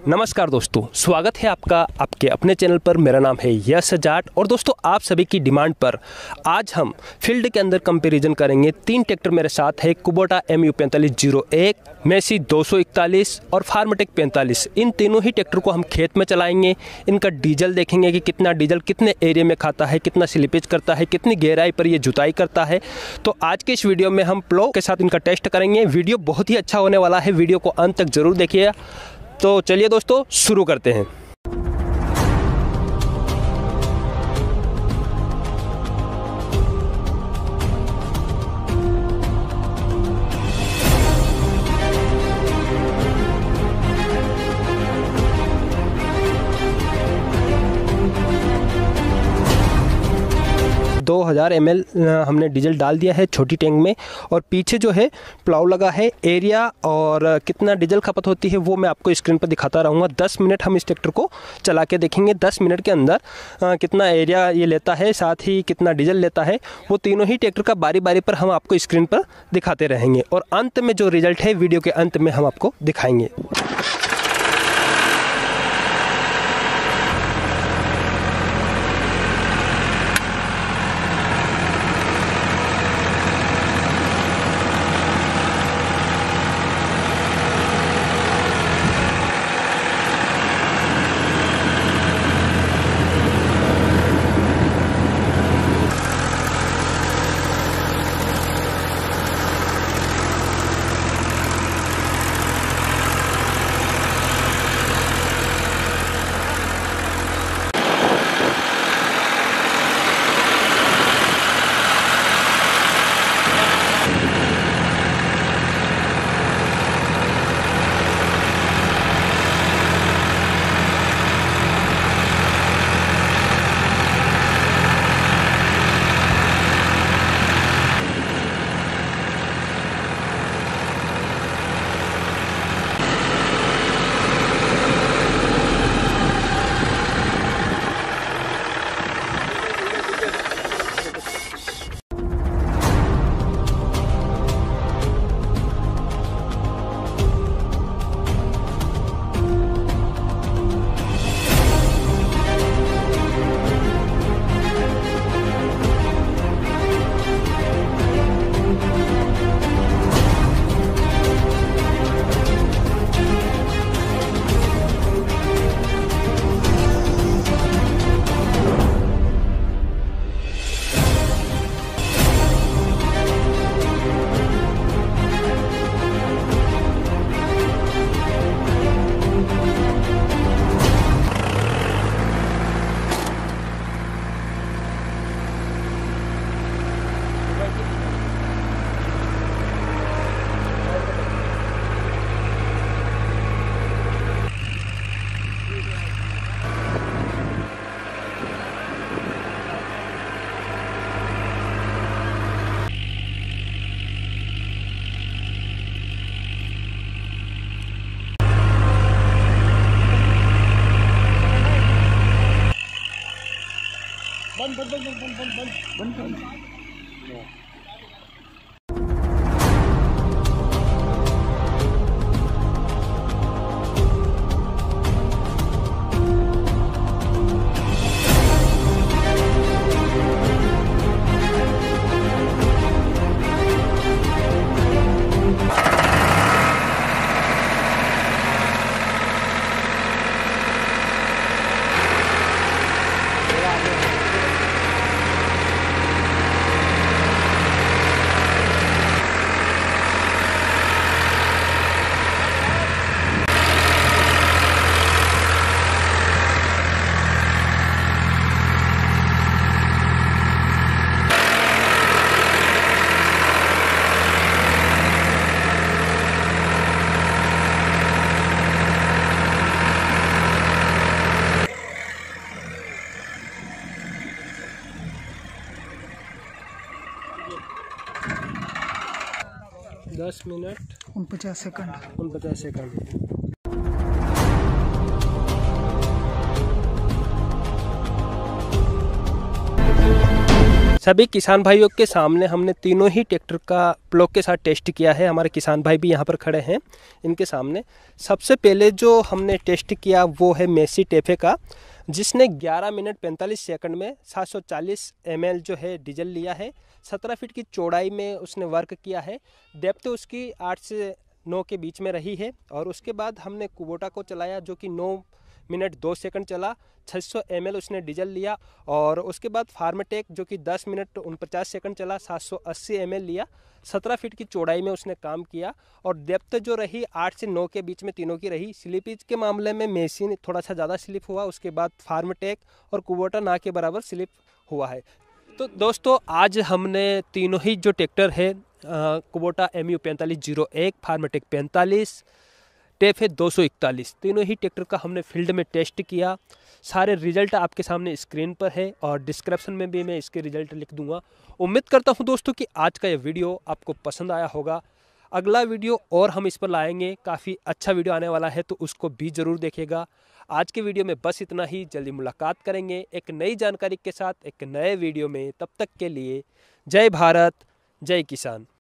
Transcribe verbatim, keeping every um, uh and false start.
नमस्कार दोस्तों, स्वागत है आपका आपके अपने चैनल पर। मेरा नाम है यश जाट और दोस्तों आप सभी की डिमांड पर आज हम फील्ड के अंदर कंपैरिजन करेंगे। तीन ट्रैक्टर मेरे साथ है, कुबोटा एम यू पैंतालीस जीरो एक, मेसी दो सौ इकतालीस और फार्मटेक पैंतालीस। इन तीनों ही ट्रैक्टर को हम खेत में चलाएंगे। इनका डीजल देखेंगे कि कितना डीजल कितने एरिया में खाता है, कितना स्लिपेज करता है, कितनी गहराई पर ये जुताई करता है। तो आज के इस वीडियो में हम प्लो के साथ इनका टेस्ट करेंगे। वीडियो बहुत ही अच्छा होने वाला है, वीडियो को अंत तक जरूर देखिएगा। तो चलिए दोस्तों शुरू करते हैं। दो हज़ार एम एल हमने डीजल डाल दिया है छोटी टैंक में और पीछे जो है प्लाव लगा है। एरिया और कितना डीजल खपत होती है वो मैं आपको स्क्रीन पर दिखाता रहूँगा। दस मिनट हम इस ट्रैक्टर को चला के देखेंगे। दस मिनट के अंदर आ, कितना एरिया ये लेता है, साथ ही कितना डीजल लेता है, वो तीनों ही ट्रैक्टर का बारी बारी पर हम आपको स्क्रीन पर दिखाते रहेंगे और अंत में जो रिजल्ट है वीडियो के अंत में हम आपको दिखाएंगे। बंद बंद बंद बंद बंद बंद बंद दस मिनट उनपचास सेकंड उनपचास सेकंड। सभी किसान भाइयों के सामने हमने तीनों ही ट्रैक्टर का प्लॉग के साथ टेस्ट किया है। हमारे किसान भाई भी यहाँ पर खड़े हैं इनके सामने। सबसे पहले जो हमने टेस्ट किया वो है मेसी टेफे का, जिसने ग्यारह मिनट पैंतालीस सेकंड में सात सौ चालीस एम एल जो है डीजल लिया है। सत्रह फीट की चौड़ाई में उसने वर्क किया है। डेप्थ उसकी आठ से नौ के बीच में रही है। और उसके बाद हमने कुबोटा को चलाया जो कि नौ मिनट दो सेकंड चला, छह सौ एम एल उसने डीजल लिया। और उसके बाद फार्मटेक जो कि दस मिनट उनपचास सेकंड चला, सात सौ अस्सी एम एल लिया। सत्रह फीट की चौड़ाई में उसने काम किया। और डेप्थ जो रही आठ से नौ के बीच में तीनों की रही। स्लिपेज के मामले में मेसी थोड़ा सा ज़्यादा स्लिप हुआ, उसके बाद फार्मटेक और कुबोटा ना के बराबर स्लिप हुआ है। तो दोस्तों आज हमने तीनों ही जो ट्रैक्टर है, कुबोटा एम यू पैंतालीस जीरो एक, फार्मटेक पैंतालीस, टेफे दो सौ इकतालीस, तीनों ही ट्रैक्टर का हमने फील्ड में टेस्ट किया। सारे रिजल्ट आपके सामने स्क्रीन पर है और डिस्क्रिप्शन में भी मैं इसके रिजल्ट लिख दूंगा। उम्मीद करता हूं दोस्तों कि आज का ये वीडियो आपको पसंद आया होगा। अगला वीडियो और हम इस पर लाएंगे, काफ़ी अच्छा वीडियो आने वाला है, तो उसको भी ज़रूर देखेगा। आज के वीडियो में बस इतना ही। जल्दी मुलाकात करेंगे एक नई जानकारी के साथ एक नए वीडियो में। तब तक के लिए जय भारत, जय किसान।